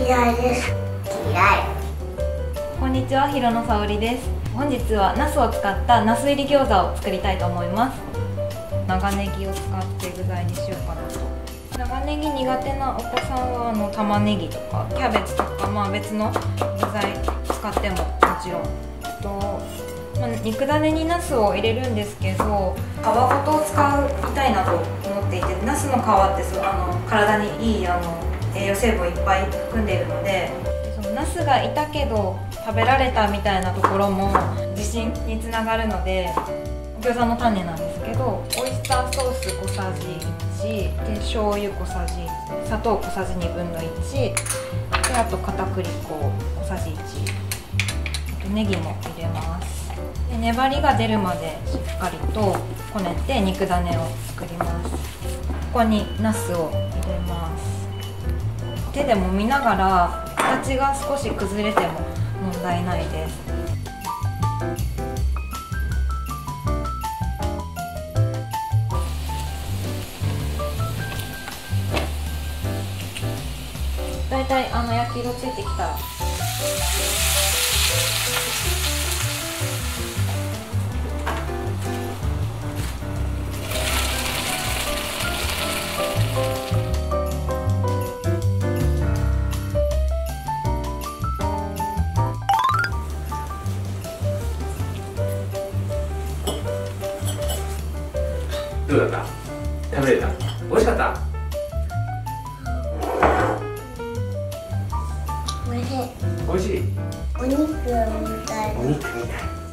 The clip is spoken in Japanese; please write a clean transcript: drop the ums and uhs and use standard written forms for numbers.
嫌いです。嫌い。 こんにちは、ひろのさおりです。本日はナスを使ったナス入り餃子を作りたいと思います。長ネギを使って具材にしようかなと。長ネギ苦手なお子さんは玉ねぎとかキャベツとか、別の具材使ってももちろん肉種にナスを入れるんですけど、皮ごと使いたいなと思っていて、ナスの皮って体にいい栄養成分いっぱい含んでいるので、そのナスがいたけど食べられたみたいなところも自信につながるので、餃子の種なんですけど、オイスターソース小さじ1で、醤油小さじ1、砂糖小さじ1/2で、あと片栗粉小さじ1、あとネギも入れます。で粘りが出るまでしっかりとこねて肉種を作ります。ここにナスを入れます。手でもみながら形が少し崩れても問題ないです。だいたい焼き色ついてきたらどうだった？食べれた？美味しかった？ おいしい。 美味しい。 お肉みたい。 お肉みたい。